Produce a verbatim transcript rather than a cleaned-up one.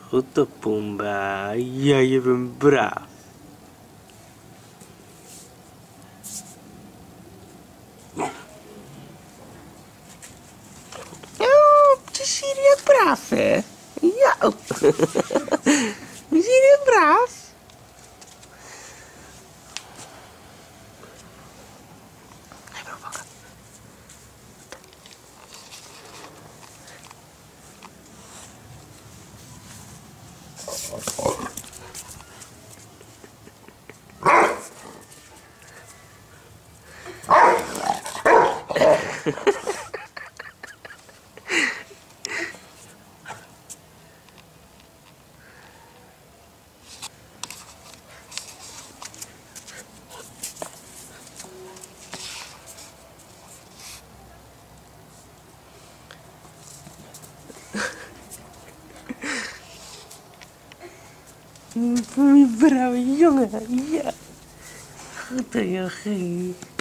Goed op, Pumba. Ja, je bent braaf. Oh, je ziet je braaf, hè? Ja. Je ziet je braaf. Bravo jongen, ja. Goed, jochie.